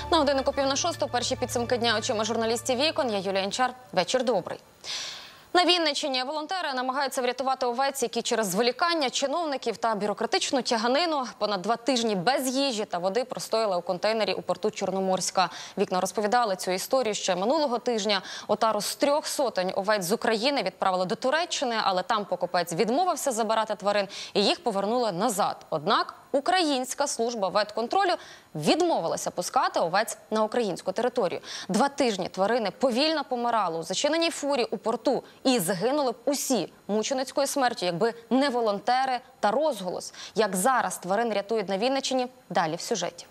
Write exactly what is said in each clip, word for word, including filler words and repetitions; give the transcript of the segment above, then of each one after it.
На годиннику пів на шосту перші підсумки дня очима журналістів «Вікон». Я Юлія Інчар. Вечір добрий. На Вінниччині волонтери намагаються врятувати овець, які через зволікання чиновників та бюрократичну тяганину понад два тижні без їжі та води простояли у контейнері у порту Чорноморська. «Вікна» розповідали цю історію ще минулого тижня. Отару з трьох сотень овець з України відправили до Туреччини, але там покупець відмовився забирати тварин і їх повернули назад. Однак Українська служба ветконтролю відмовилася пускати овець на українську територію. Два тижні тварини повільно помирали у зачиненій фурі у порту і загинули б усі мученицькою смертю, якби не волонтери та розголос. Як зараз тварин рятують на Вінниччині, далі в сюжеті.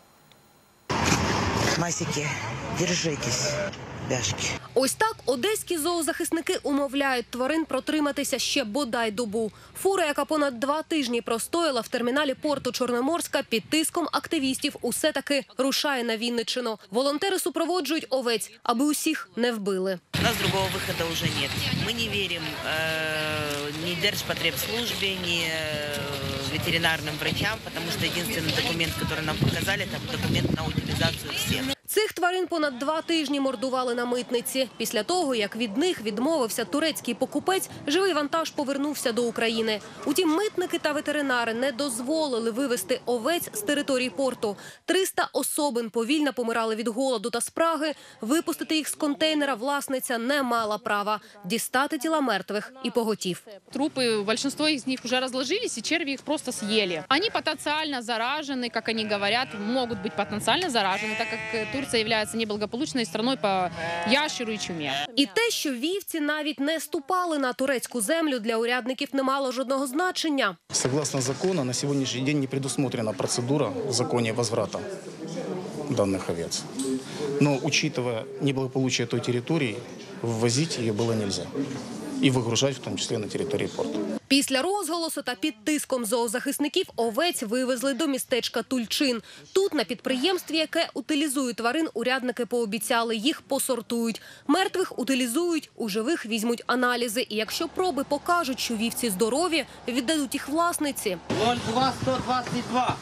Масики, держитесь. Бяшки. Ось так одеські зоозахисники умовляють тварин протриматися ще бодай добу. Фура, яка понад два тижні простояла в терміналі порту Чорноморська під тиском активістів, усе таки рушає на Вінниччину. Волонтери супроводжують овець, аби усіх не вбили. У нас другого виходу вже немає. Ми не віримо э, ні Держпотребслужбі, ні э, ветеринарним врачам, тому що єдиний документ, який нам показали, це документ на утилізацію всіх. Цих тварин понад два тижні мордували на митниці. Після того, як від них відмовився турецький покупець, живий вантаж повернувся до України. Утім, митники та ветеринари не дозволили вивезти овець з території порту. триста особин повільно помирали від голоду та спраги. Випустити їх з контейнера власниця не мала права. Дістати тіла мертвих і поготів. Трупы, большинство из них уже разложились, и черви их просто съели. Они потенциально заражены, как они говорят, могут быть потенциально заражены, так как Турция является неблагополучной страной по ящеру и чуме. І те, що вівці навіть не ступали на турецьку землю, для урядників не мало жодного значення. Согласно закону, на сьогоднішній день не предусмотрена процедура в законі возврата данных овец. Но, учитывая неблагополучие той территории, ввозить ее было нельзя. І вигружати, в тому числі на території порту. Після розголосу та під тиском зоозахисників овець вивезли до містечка Тульчин. Тут, на підприємстві, яке утилізує тварин, урядники пообіцяли, їх посортують. Мертвих утилізують, у живих візьмуть аналізи. І якщо проби покажуть, що вівці здорові, віддадуть їх власниці. нуль два сто двадцять два.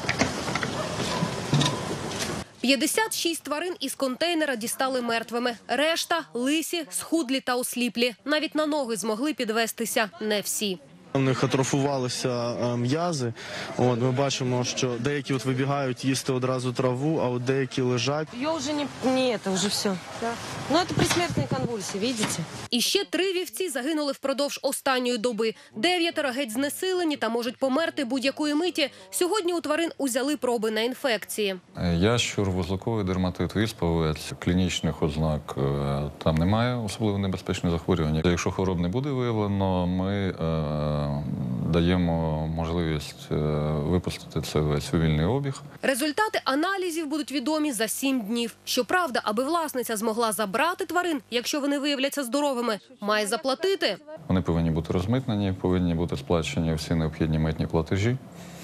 п'ятдесят шість тварин із контейнера дістали мертвими. Решта – лисі, схудлі та осліплі. Навіть на ноги змогли підвестися не всі. У них атрофувалися м'язи. От, ми бачимо, що деякі от вибігають їсти одразу траву, а от деякі лежать. Ее уже не, не это, уже все. Да. Ну, это предсмертные конвульсии, видите? І ще три вівці загинули впродовж останньої доби. Дев'ятеро геть знесилені та можуть померти будь-якої миті. Сьогодні у тварин узяли проби на інфекції. Ящур, вузловий дерматит, віспавець, клінічних ознак там немає, особливо небезпечних захворювань. Якщо хвороб не буде виявлено, ми е даємо можливість випустити це весь у вільний обіг. Результати аналізів будуть відомі за сім днів. Щоправда, аби власниця змогла забрати тварин, якщо вони виявляться здоровими, має заплатити. Вони повинні бути розмитнені, повинні бути сплачені всі необхідні митні платежі.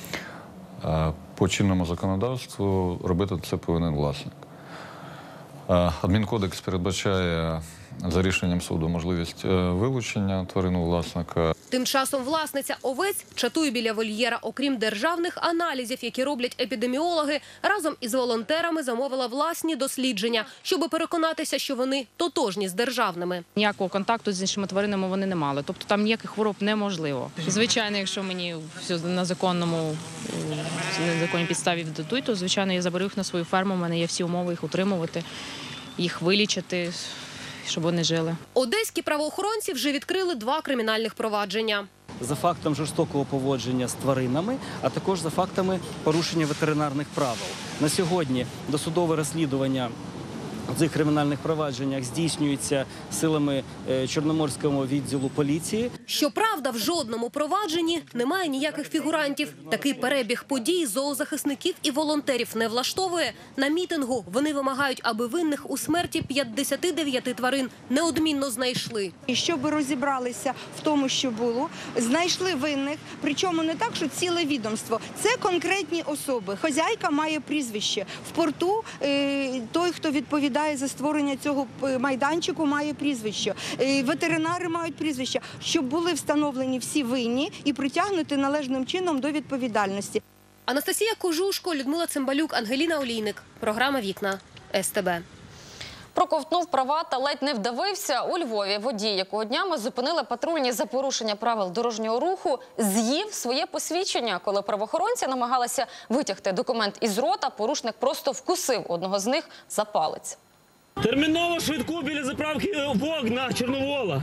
По чинному законодавству робити це повинен власник. Адмінкодекс передбачає за рішенням суду можливість вилучення тварину власника. Тим часом власниця овець чатує біля вольєра. Окрім державних аналізів, які роблять епідеміологи, разом із волонтерами замовила власні дослідження, щоб переконатися, що вони тотожні з державними. Ніякого контакту з іншими тваринами вони не мали, тобто там ніяких хвороб неможливо. Звичайно, якщо мені все на законному, на законній підставі віддадуть, то, звичайно, я заберу їх на свою ферму, у мене є всі умови їх утримувати, їх вилічити, щоб вони жили. Одеські правоохоронці вже відкрили два кримінальних провадження. За фактом жорстокого поводження з тваринами, а також за фактами порушення ветеринарних правил. На сьогодні досудове розслідування в цих кримінальних провадженнях здійснюється силами Чорноморського відділу поліції. Щоправда, в жодному провадженні немає ніяких фігурантів. Такий перебіг подій зоозахисників і волонтерів не влаштовує. На мітингу вони вимагають, аби винних у смерті п'ятдесят дев'ять тварин неодмінно знайшли. І щоб розібралися в тому, що було, знайшли винних, причому не так, що ціле відомство. Це конкретні особи. Хазяйка має прізвище. В порту е, той, хто відповідає за створення цього майданчику, має прізвище. Ветеринари мають прізвище, щоб були встановлені всі винні і притягнути належним чином до відповідальності. Анастасія Кожушко, Людмила Цимбалюк, Ангеліна Олійник. Програма «Вікна». Ес Те Бе. Проковтнув права та ледь не вдавився. У Львові водій, якого днями зупинили патрульні за порушення правил дорожнього руху, з'їв своє посвідчення. Коли правоохоронці намагалися витягти документ із рота, порушник просто вкусив одного з них за палець. Терміново швидку біля заправки ВОК на Чорновола.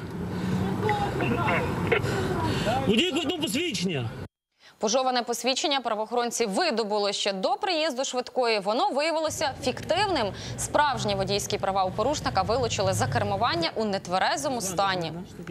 Водій ковтнув посвідчення. Пожоване посвідчення правоохоронці видобули ще до приїзду швидкої. Воно виявилося фіктивним. Справжні водійські права у порушника вилучили за кермування у нетверезому стані.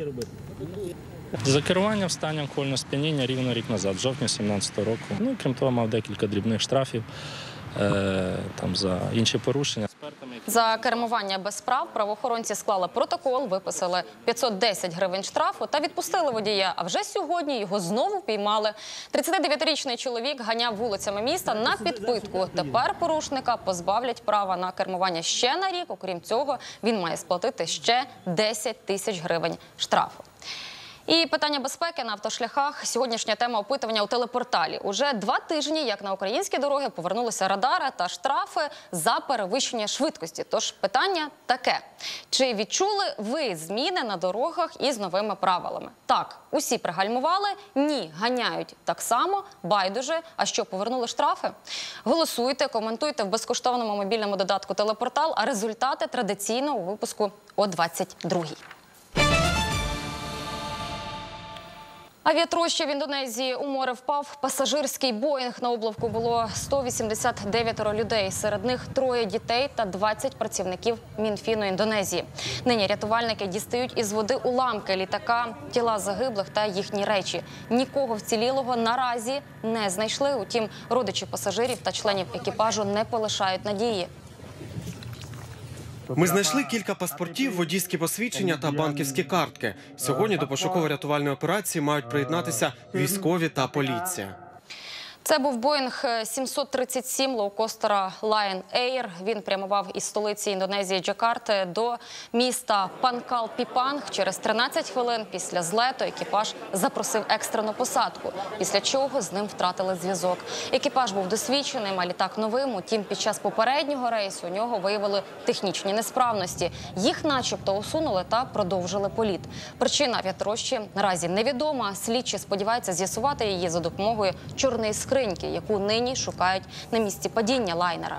За керування в стані алкогольного сп'яніння рівно рік назад, в жовтні сімнадцятого року. Ну, крім того, мав декілька дрібних штрафів е, там, за інші порушення. За кермування без прав правоохоронці склали протокол, виписали п'ятсот десять гривень штрафу та відпустили водія. А вже сьогодні його знову піймали. тридцятидев'ятирічний чоловік ганяв вулицями міста на підпитку. Тепер порушника позбавлять права на кермування ще на рік. Окрім цього, він має сплатити ще десять тисяч гривень штрафу. І питання безпеки на автошляхах. Сьогоднішня тема опитування у телепорталі. Уже два тижні, як на українські дороги, повернулися радари та штрафи за перевищення швидкості. Тож питання таке. Чи відчули ви зміни на дорогах із новими правилами? Так, усі пригальмували, ні, ганяють так само, байдуже. А що, повернули штрафи? Голосуйте, коментуйте в безкоштовному мобільному додатку «Телепортал», а результати традиційно у випуску о двадцять другій. Авіатроща в Індонезії. У море впав пасажирський Боїнг. На облавку було сто вісімдесят дев'ять людей. Серед них троє дітей та двадцять працівників Мінфіну Індонезії. Нині рятувальники дістають із води уламки літака, тіла загиблих та їхні речі. Нікого вцілілого наразі не знайшли. Утім, родичі пасажирів та членів екіпажу не полишають надії. Ми знайшли кілька паспортів, водійські посвідчення та банківські картки. Сьогодні до пошуково-рятувальної операції мають приєднатися військові та поліція. Це був Боїнг сімсот тридцять сім лоукостера Lion Air. Він прямував із столиці Індонезії Джакарти до міста Панкалпіпанг. Через тринадцять хвилин після злету екіпаж запросив екстрену посадку, після чого з ним втратили зв'язок. Екіпаж був досвідченим, а літак новим. Утім, під час попереднього рейсу у нього виявили технічні несправності. Їх начебто усунули та продовжили політ. Причина авіатрощі наразі невідома. Слідчі сподіваються з'ясувати її за допомогою чорної скриньки, яку нині шукають на місці падіння лайнера.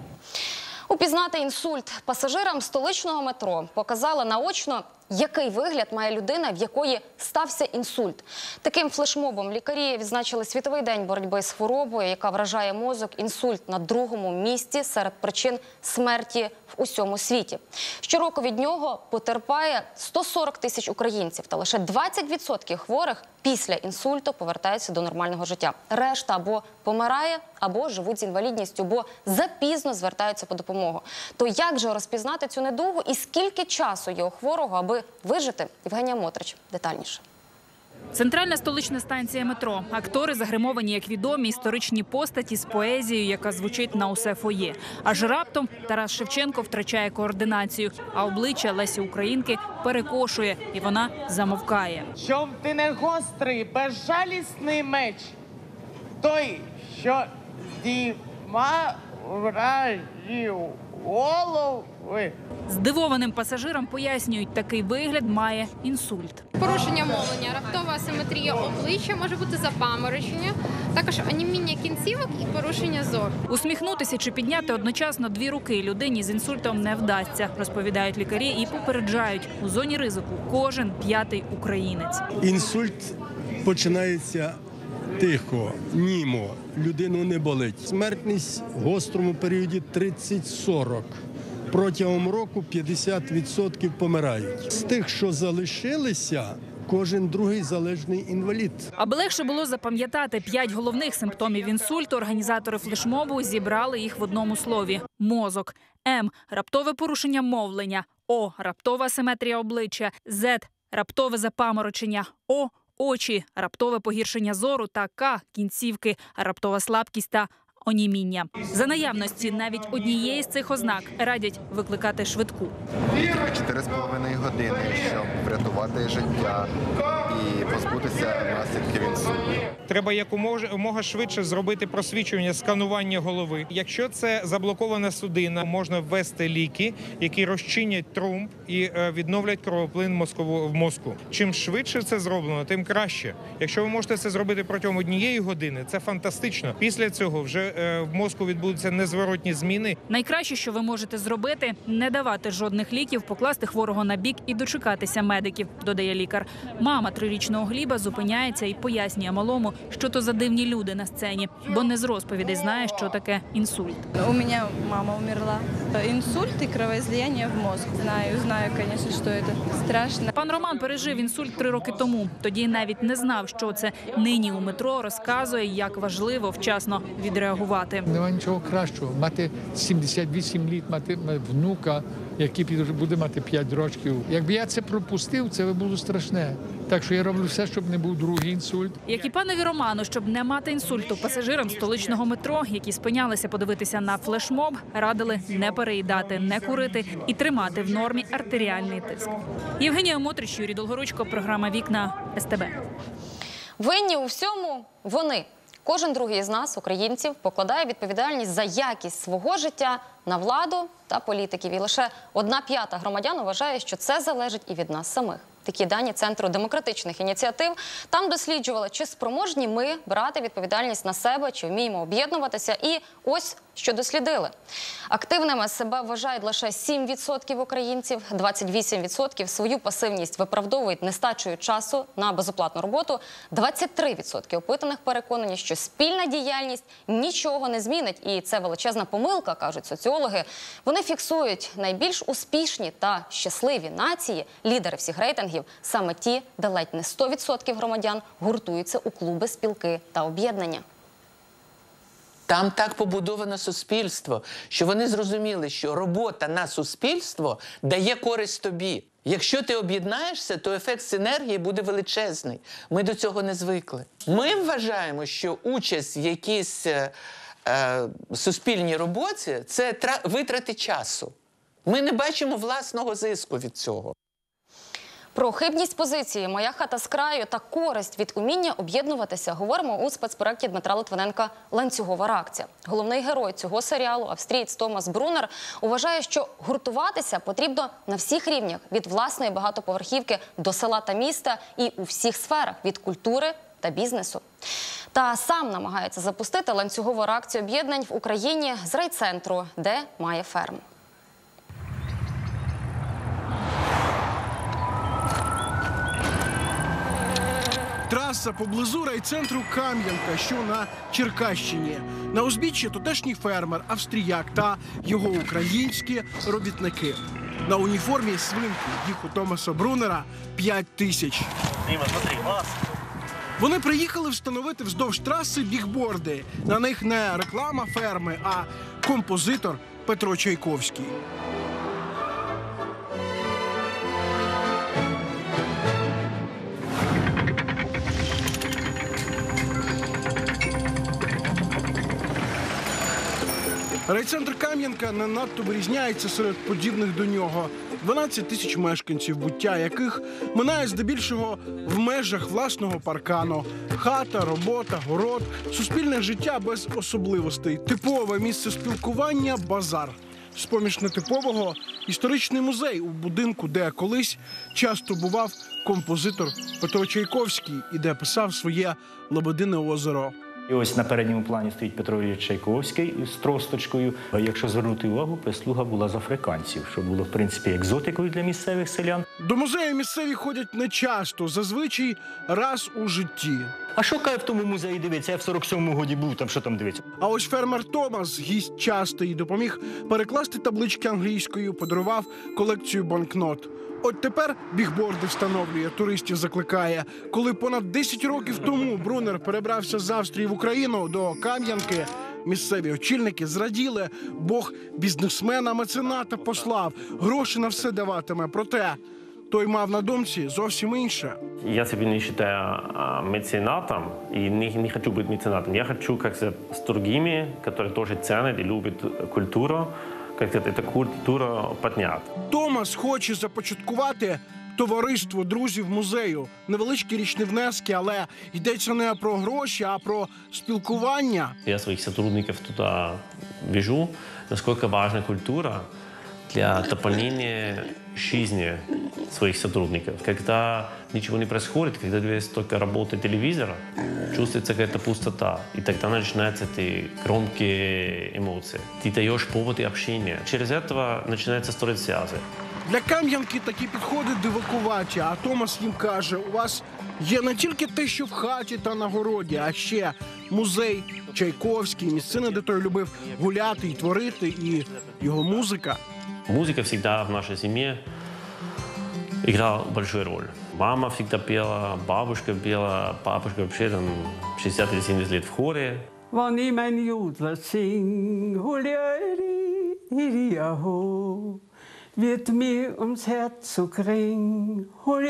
Упізнати інсульт пасажирам столичного метро показали наочно, який вигляд має людина, в якої стався інсульт. Таким флешмобом лікарі відзначили Світовий день боротьби з хворобою, яка вражає мозок. Інсульт на другому місці серед причин смерті в усьому світі. Щороку від нього потерпає сто сорок тисяч українців, та лише двадцять відсотків хворих після інсульту повертаються до нормального життя. Решта або помирає, або живуть з інвалідністю, бо запізно звертаються по допомогу. То як же розпізнати цю недугу і скільки часу є у хворого, аби вижити? Євгенія Мотрич детальніше. Центральна столична станція метро. Актори загримовані як відомі історичні постаті з поезією, яка звучить на усе фоє. Аж раптом Тарас Шевченко втрачає координацію, а обличчя Лесі Українки перекошує, і вона замовкає. Щоб ти не гострий, безжалісний меч, той, що здійма вражів голови. Здивованим пасажирам пояснюють, такий вигляд має інсульт. Порушення мовлення, раптова асиметрія обличчя, може бути запаморочення, також анемія кінцівок і порушення зору. Усміхнутися чи підняти одночасно дві руки людині з інсультом не вдасться, розповідають лікарі і попереджають, у зоні ризику кожен п'ятий українець. Інсульт починається тихо, німо, людину не болить. Смертність в гострому періоді тридцять сорок. Протягом року п'ятдесят відсотків помирають. З тих, що залишилися, кожен другий залежний інвалід. Аби легше було запам'ятати п'ять головних симптомів інсульту, організатори флешмобу зібрали їх в одному слові – мозок. М – раптове порушення мовлення. О – раптова асиметрія обличчя. З – раптове запаморочення. О – очі, раптове погіршення зору та К – кінцівки, раптова слабкість та оніміння. За наявності навіть однієї з цих ознак радять викликати швидку. чотири з половиною години, щоб врятувати життя і позбутися наслідків інсульту. Треба якомога швидше зробити просвічування, сканування голови. Якщо це заблокована судина, можна ввести ліки, які розчинять тромб і відновлять кровоплин в мозку. Чим швидше це зроблено, тим краще. Якщо ви можете це зробити протягом однієї години, це фантастично. Після цього вже в мозку відбудуться незворотні зміни. Найкраще, що ви можете зробити – не давати жодних ліків, покласти хворого на бік і дочекатися медиків, додає лікар. Мама трирічного Гліба зупиняється і пояснює малому, що то за дивні люди на сцені, бо не з розповідей знає, що таке інсульт. У мене мама умерла. Інсульт і кровоізлияння в мозг. Знаю, знаю, звісно, що це страшно. Пан Роман пережив інсульт три роки тому. Тоді навіть не знав, що це. Нині у метро розказує, як важливо вчасно відреагувати. Нема нічого кращого. Мати сімдесят вісім літ, мати внука, який буде мати п'ять років. Якби я це пропустив, це би було страшне. Так що я роблю все, щоб не був другий інсульт. Як і панові Роману, щоб не мати інсульту, пасажирам столичного метро, які спинялися подивитися на флешмоб, радили не переїдати, не курити і тримати в нормі артеріальний тиск. Євгенія Мотрич, Юрій Долгоручко, програма «Вікна», ес те бе. Винні у всьому вони. Кожен другий із нас, українців, покладає відповідальність за якість свого життя на владу та політиків. І лише одна п'ята громадян вважає, що це залежить і від нас самих. Такі дані Центру демократичних ініціатив. Там досліджували, чи спроможні ми брати відповідальність на себе, чи вміємо об'єднуватися. І ось, що дослідили. Активними себе вважають лише сім відсотків українців, двадцять вісім відсотків свою пасивність виправдовують нестачею часу на безоплатну роботу, двадцять три відсотки опитаних переконані, що спільна діяльність нічого не змінить. І це величезна помилка, кажуть соціологи. Вони фіксують найбільш успішні та щасливі нації, лідери всіх рейтингів, саме ті, де ледь не сто відсотків громадян гуртуються у клуби, спілки та об'єднання. Там так побудовано суспільство, що вони зрозуміли, що робота на суспільство дає користь тобі. Якщо ти об'єднаєшся, то ефект синергії буде величезний. Ми до цього не звикли. Ми вважаємо, що участь в якійсь е, е, суспільній роботі – це витрати часу. Ми не бачимо власного зиску від цього. Про хибність позиції «Моя хата з краю» та користь від уміння об'єднуватися говоримо у спецпроекті Дмитра Литвиненка «Ланцюгова реакція». Головний герой цього серіалу, австрієць Томас Брунер, вважає, що гуртуватися потрібно на всіх рівнях – від власної багатоповерхівки до села та міста і у всіх сферах – від культури та бізнесу. Та сам намагається запустити ланцюгову реакцію об'єднань в Україні з райцентру, де має ферму. Траса поблизу райцентру Кам'янка, що на Черкащині. На узбіччі тутешній фермер, австріяк та його українські робітники. На уніформі свинки, їх у Томаса Брунера п'ять тисяч. Вони приїхали встановити вздовж траси бігборди. На них не реклама ферми, а композитор Петро Чайковський. Райцентр Кам'янка не надто вирізняється серед подібних до нього. дванадцять тисяч мешканців, буття яких минає здебільшого в межах власного паркану. Хата, робота, город, суспільне життя без особливостей. Типове місце спілкування – базар. З-поміж нетипового – історичний музей у будинку, де колись часто бував композитор Петро Чайковський і де писав своє «Лебедине озеро». І ось на передньому плані стоїть Петро Чайковський з тросточкою. Якщо звернути увагу, прислуга була з африканців, що було, в принципі, екзотикою для місцевих селян. До музею місцеві ходять нечасто, зазвичай раз у житті. А що каже в тому музеї дивиться? Я в сорок сьомому годі був, там що там дивиться? А ось фермер Томас, гість частий, допоміг перекласти таблички англійською, подарував колекцію банкнот. От тепер бігборди встановлює, туристів закликає. Коли понад десять років тому Брунер перебрався з Австрії в Україну до Кам'янки, місцеві очільники зраділи. Бог бізнесмена, мецената послав, гроші на все даватиме. Проте той мав на думці зовсім інше. Я себя не считаю меценатом и не, не хочу быть меценатом. Я хочу как-то с другими, которые тоже ценят и любят культуру, как-то эту культуру поднять. Томас хоче започаткувати товариство друзів музею. Невеличкі річні внески, але йдеться не про гроші, а про спілкування. Я своих сотрудников туда вижу, насколько важна культура для дополнения жизни своих сотрудников. Когда ничего не происходит, когда есть только работа телевизора, чувствуется какая-то пустота. И тогда начинаются эти громкие эмоции. Ты даешь повод и общение. Через это начинается строить связи. Для Кам'янки такі підходи дивакуваті, а Томас їм каже, у вас є не тільки те, що в хаті та на городі, а ще музей Чайковський, місцина, де той любив гуляти і творити, і його музика. Музыка всегда в нашей семье играла большую роль. Мама всегда пела, бабушка пела, папушка вообще там шестьдесят или семьдесят лет в хоре. Hvor niemand jubler, sing, hurra-di-di-di-ho. Wird mir ums Herz zu kring,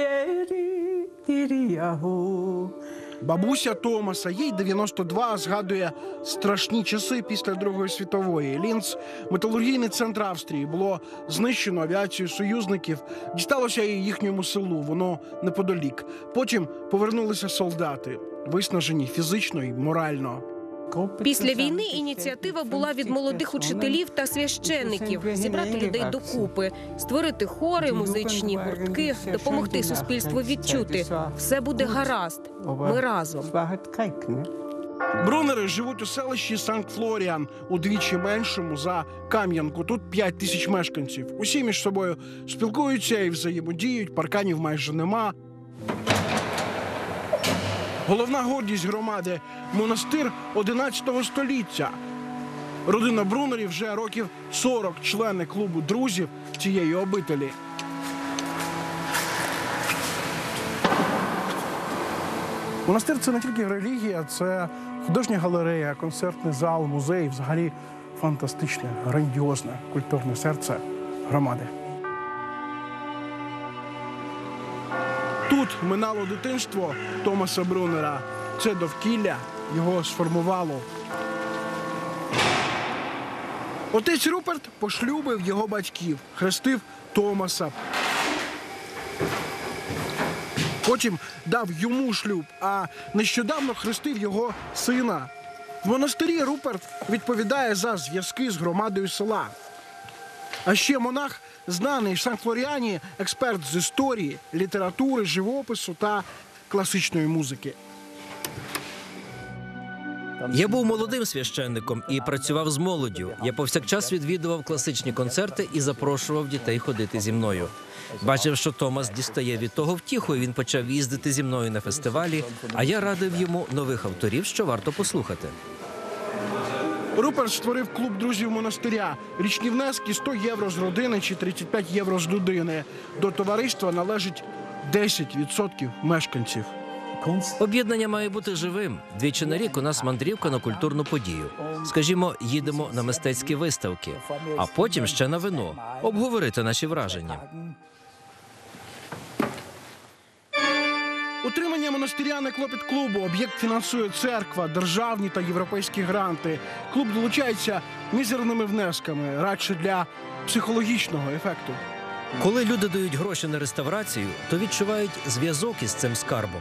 hurra-di-di-di-ho. Бабуся Томаса, їй дев'яносто два, згадує страшні часи після Другої світової. Лінц, металургійний центр Австрії, було знищено авіацією союзників. Дісталося і їхньому селу, воно неподалік. Потім повернулися солдати, виснажені фізично і морально. Після війни ініціатива була від молодих учителів та священників – зібрати людей докупи, створити хори, музичні гуртки, допомогти суспільству відчути – все буде гаразд, ми разом. Брунери живуть у селищі Санкт-Флоріан, удвічі меншому за Кам'янку. Тут п'ять тисяч мешканців. Усі між собою спілкуються і взаємодіють, парканів майже нема. Головна гордість громади – монастир одинадцятого століття. Родина Брунерів вже років сорок члени клубу друзів цієї обителі. Монастир – це не тільки релігія, це художня галерея, концертний зал, музей, взагалі фантастичне, грандіозне культурне серце громади. Тут минало дитинство Томаса Брунера. Це довкілля його сформувало. Отець Руперт пошлюбив його батьків, хрестив Томаса. Потім дав йому шлюб, а нещодавно хрестив його сина. В монастирі Руперт відповідає за зв'язки з громадою села. А ще монах, знаний в Санкт-Флоріані, експерт з історії, літератури, живопису та класичної музики. Я був молодим священником і працював з молоддю. Я повсякчас відвідував класичні концерти і запрошував дітей ходити зі мною. Бачив, що Томас дістає від того втіху, і він почав їздити зі мною на фестивалі, а я радив йому нових авторів, що варто послухати. Руперт створив клуб друзів монастиря. Річні внески – сто євро з родини чи тридцять п'ять євро з людини. До товариства належить десять відсотків мешканців. Об'єднання має бути живим. Двічі на рік у нас мандрівка на культурну подію. Скажімо, їдемо на мистецькі виставки, а потім ще на вино. Обговорити наші враження. Утримання монастиря не клопіт клубу. Об'єкт фінансує церква, державні та європейські гранти. Клуб долучається мізерними внесками, радше для психологічного ефекту. Коли люди дають гроші на реставрацію, то відчувають зв'язок із цим скарбом.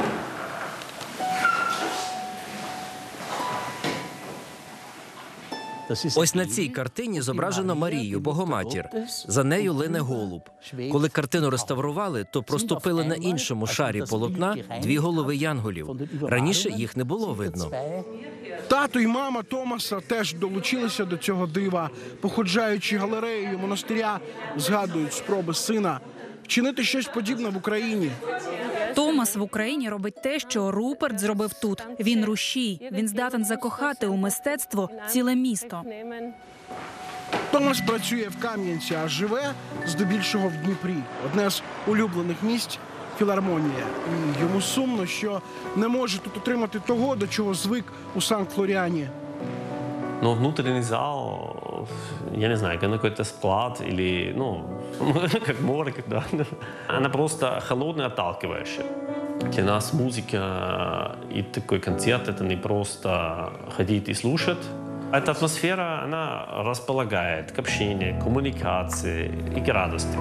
Ось на цій картині зображено Марію, Богоматір. За нею лине голуб. Коли картину реставрували, то проступили на іншому шарі полотна дві голови янголів. Раніше їх не було видно. Тато і мама Томаса теж долучилися до цього дива. Походжаючи галереєю монастиря, згадують спроби сина вчинити щось подібне в Україні. Томас в Україні робить те, що Руперт зробив тут. Він рушій. Він здатен закохати у мистецтво ціле місто. Томас працює в Кам'янці, а живе здебільшого в Дніпрі. Одне з улюблених місць – філармонія. І йому сумно, що не може тут отримати того, до чого звик у Санкт-Флоріані. Но внутренний зал, я не знаю, как какой-то склад или, ну, как море, когда она просто холодная, отталкивающая. Для нас музыка и такой концерт — это не просто ходить и слушать. Эта атмосфера, она располагает к общению, к коммуникации и к радости.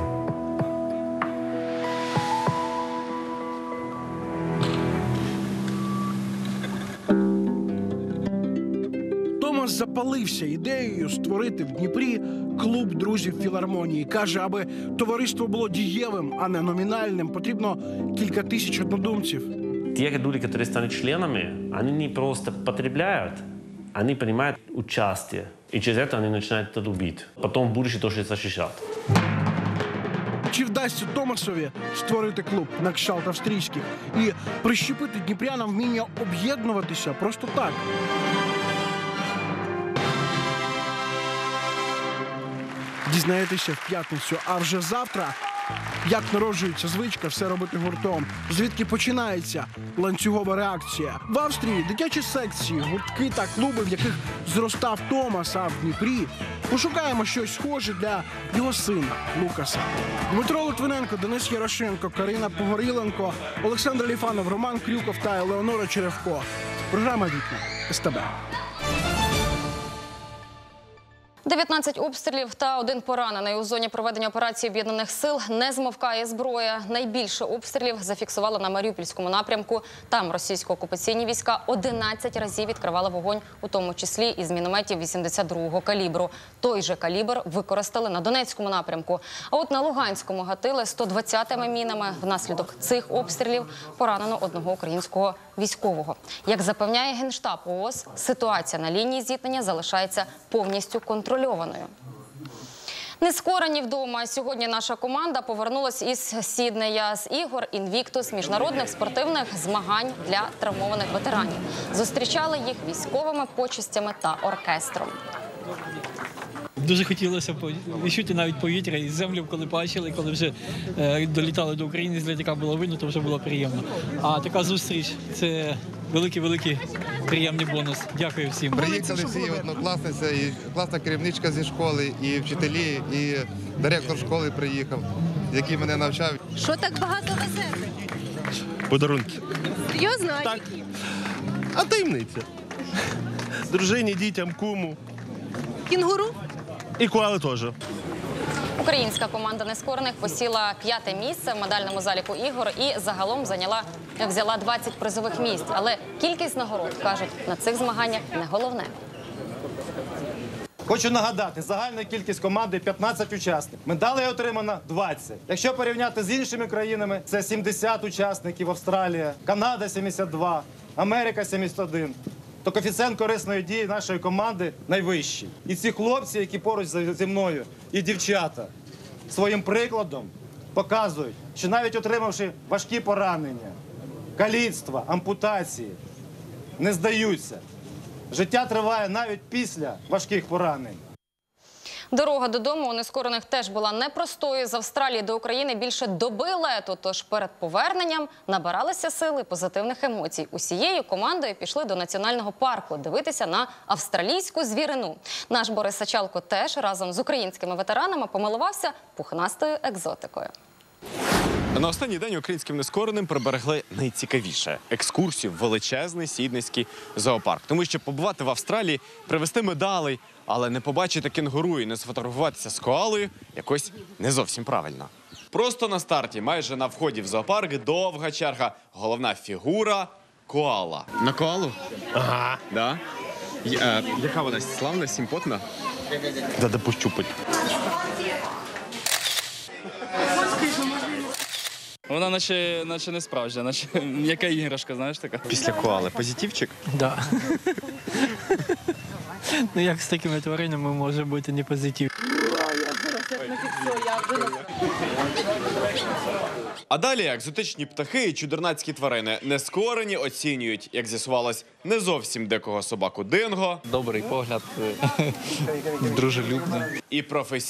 Томас запалився ідеєю створити в Дніпрі клуб друзів філармонії. Каже, аби товариство було дієвим, а не номінальним, потрібно кілька тисяч однодумців. Те люди, которые станут членами, они не просто потребляют, они принимают участие. И через это они начинают это любить. Потом в будущем тоже защищать. Чи вдасться Томасові створити клуб на кшталт австрійських і прищепити дніпрянам вміння об'єднуватися просто так? Дізнаєтеся в п'ятницю, а вже завтра, як народжується звичка все робити гуртом, звідки починається ланцюгова реакція. В Австрії дитячі секції, гуртки та клуби, в яких зростав Томас, а в Дніпрі пошукаємо щось схоже для його сина Лукаса. Дмитро Литвиненко, Денис Ярошенко, Карина Погоріленко, Олександр Ліфанов, Роман Крюков та Елеонора Черевко. Програма «Вікна» СТБ. дев'ятнадцять обстрілів та один поранений. У зоні проведення операції Об'єднаних сил не змовкає зброя. Найбільше обстрілів зафіксували на Маріупольському напрямку. Там російсько-окупаційні війська одинадцять разів відкривали вогонь, у тому числі із мінометів вісімдесят другого калібру. Той же калібр використали на Донецькому напрямку. А от на Луганському гатили сто двадцятими мінами. Внаслідок цих обстрілів поранено одного українського військового. Як запевняє Генштаб ООС, ситуація на лінії зіткнення залишається повністю контрольованою. Нескорені вдома. Сьогодні наша команда повернулась із Сіднея з ігор «Інвіктус» міжнародних спортивних змагань для травмованих ветеранів. Зустрічали їх військовими почестями та оркестром. Дуже хотілося відчути навіть повітря і землю, коли бачили, коли вже е, долітали до України, з літака було видно, то вже було приємно. А така зустріч – це великий-великий приємний бонус. Дякую всім. Приїхали всі однокласниця, і класна керівничка зі школи, і вчителі, і директор школи приїхав, який мене навчав. Що так багато везете? Подарунки. Серйозно? Так. А таємниця. Дружині, дітям, куму. Кінгуру? І коали теж. Українська команда нескорених посіла п'яте місце в медальному заліку ігор і загалом зайняла, взяла двадцять призових місць. Але кількість нагород, кажуть, на цих змаганнях не головне. Хочу нагадати, загальна кількість команди п'ятнадцять учасників. Медалей отримано двадцять. Якщо порівняти з іншими країнами, це сімдесят учасників, Австралія, Канада сімдесят два, Америка сімдесят один. То коефіцієнт корисної дії нашої команди найвищий. І ці хлопці, які поруч зі мною, і дівчата, своїм прикладом показують, що навіть отримавши важкі поранення, каліцтва, ампутації, не здаються. Життя триває навіть після важких поранень. Дорога додому у нескорених теж була непростою. З Австралії до України більше доби лету, тож перед поверненням набиралися сили позитивних емоцій. Усією командою пішли до національного парку дивитися на австралійську звірину. Наш Борис Сачалко теж разом з українськими ветеранами помилувався пухнастою екзотикою. На останній день українським нескореним приберегли найцікавіше – екскурсію в величезний сіднейський зоопарк. Тому що побувати в Австралії, привезти медалей, але не побачити кенгуру і не сфотографуватися з коалою – якось не зовсім правильно. Просто на старті, майже на вході в зоопарк, довга черга. Головна фігура – коала. На коалу? Ага. Да? Е, яка вона? Славна, симпотна? Треба пощупати. Вона наче, наче не справжня, наче м'яка іграшка, знаєш така. Після коали позитивчик? Так. Ну як з такими тваринами може бути не позитив? А далі екзотичні птахи і чудернацькі тварини. Нескорені оцінюють, як з'ясувалось, не зовсім дикого собаку Динго. Добрий погляд, дружелюбний. І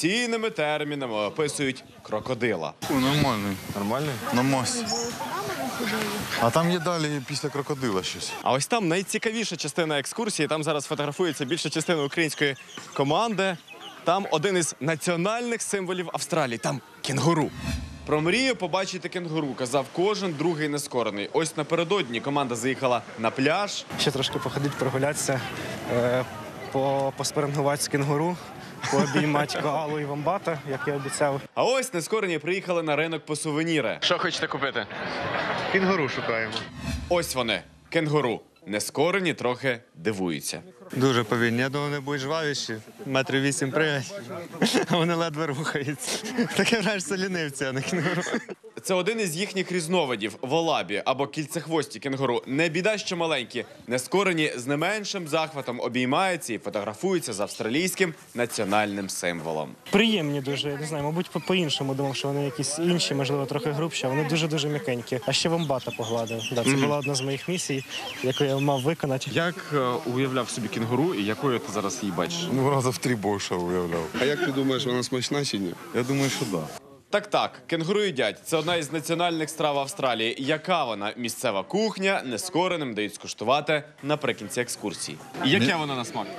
професійними термінами описують крокодила. Нормальний. Нормальний? На масі. А там є далі після крокодила щось. А ось там найцікавіша частина екскурсії. Там зараз фотографується більша частина української команди. Там один із національних символів Австралії. Там кенгуру. Про мрію побачити кенгуру казав кожен другий нескорений. Ось напередодні команда заїхала на пляж. Ще трошки походити, прогулятися, е, по, поспарингувати з кенгуру, пообіймати коалу і вомбата, як я обіцяв. А ось нескорені приїхали на ринок по сувеніри. Що хочете купити? Кенгуру шукаємо. Ось вони, кенгуру. Нескорені трохи дивуються. Дуже повільні. Я думаю, вони будуть жвавіші. Метрів вісім пригають, а вони ледве рухаються. Таке враження лінивці, а не кенгуру. Це один із їхніх різновидів – волабі або кільцехвості кенгуру. Не біда, що маленькі. Нескорені з не меншим захватом обіймаються і фотографуються з австралійським національним символом. Приємні дуже, я не знаю, мабуть, по- по-іншому думав, що вони якісь інші, можливо, трохи грубші, а вони дуже-дуже м'якенькі. А ще вомбата погладив. Да, це Мгм. була одна з моїх місій, яку я мав виконати. Як е, уявляв собі кенгуру і якою ти зараз її бачиш? Ну, раза в три більше уявляв. А як ти думаєш, вона смачна чи ні? Я думаю, що так. Так-так, кенгуру їдять. Це одна із національних страв Австралії. Яка вона місцева кухня, нескореним дають скуштувати наприкінці екскурсії. І яке вона на смак?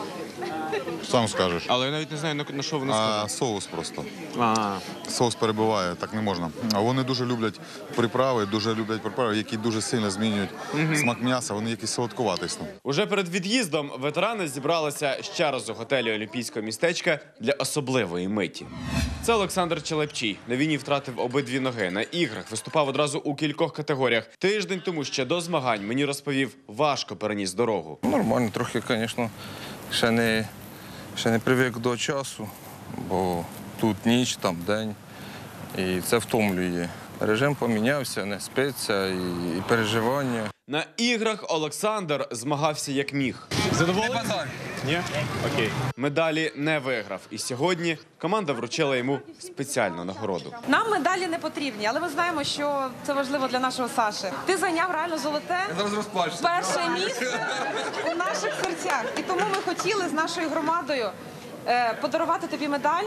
Сам скажеш. Але я навіть не знаю, на, на що вона А схожа. соус просто. А. Соус перебиває, так не можна. А вони дуже люблять приправи, дуже люблять приправи, які дуже сильно змінюють Мгм. смак м'яса, вони якісь солодкуватий. Уже перед від'їздом ветерани зібралися ще раз у готелі Олімпійського містечка для особливої миті. Це Олександр Челепчій. На війні втратив обидві ноги. На іграх виступав одразу у кількох категоріях. Тиждень тому ще до змагань мені розповів, важко переніс дорогу. Нормально, трохи, звісно, ще не, ще не привик до часу, бо тут ніч, там день, і це втомлює. Режим помінявся, не спиться, і, і переживання. На іграх Олександр змагався як міг. Задоволений? Ні? Окей. Медалі не виграв. І сьогодні команда вручила йому спеціальну нагороду. Нам медалі не потрібні, але ми знаємо, що це важливо для нашого Саші. Ти зайняв реально золоте перше місце у наших серцях. І тому ми хотіли з нашою громадою е, подарувати тобі медаль.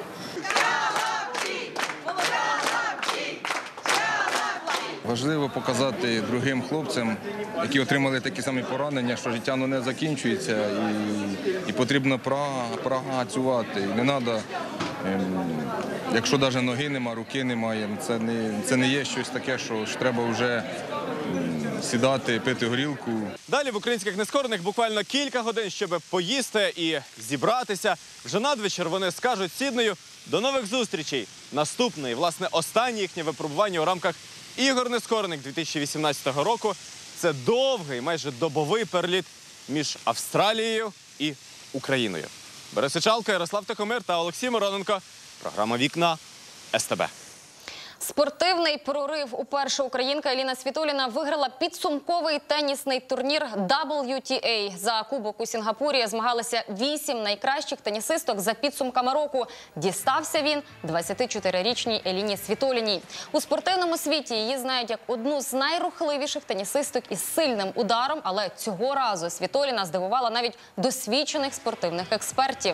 Важливо показати другим хлопцям, які отримали такі самі поранення, що життя ну, не закінчується і, і потрібно пра- працювати. І не треба, ем, якщо навіть ноги немає, руки немає, це не, це не є щось таке, що ж треба вже ем, сідати, пити горілку. Далі в українських нескорених буквально кілька годин, щоб поїсти і зібратися. Вже надвечір вони скажуть Сіднею до нових зустрічей. Наступне і, власне, останнє їхнє випробування у рамках Ігор Нескорених дві тисячі вісімнадцятого року – це довгий, майже добовий переліт між Австралією і Україною. Борис Сичалко, Ярослав Тихомир та Олексій Мироненко. Програма «Вікна» ес те бе. Спортивний прорив. Уперше українка Еліна Світоліна виграла підсумковий тенісний турнір дабл ю ті ей. За кубок у Сінгапурі змагалися вісім найкращих тенісисток за підсумками року. Дістався він двадцятичотирирічній Еліні Світоліній. У спортивному світі її знають як одну з найрухливіших тенісисток із сильним ударом, але цього разу Світоліна здивувала навіть досвідчених спортивних експертів.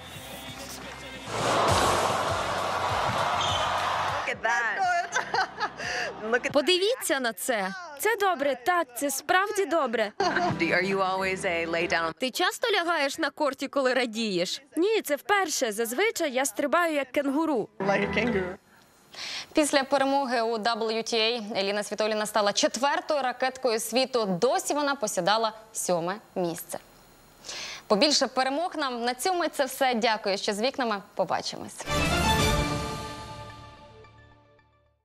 Подивіться на це. Це добре, так, це справді добре. Ти часто лягаєш на корті, коли радієш? Ні, це вперше. Зазвичай я стрибаю як кенгуру. Після перемоги у дабл ю ті ей Еліна Світоліна стала четвертою ракеткою світу. Досі вона посідала сьоме місце. Побільше перемог нам. На цьому це все. Дякую, що з вікнами. Побачимось.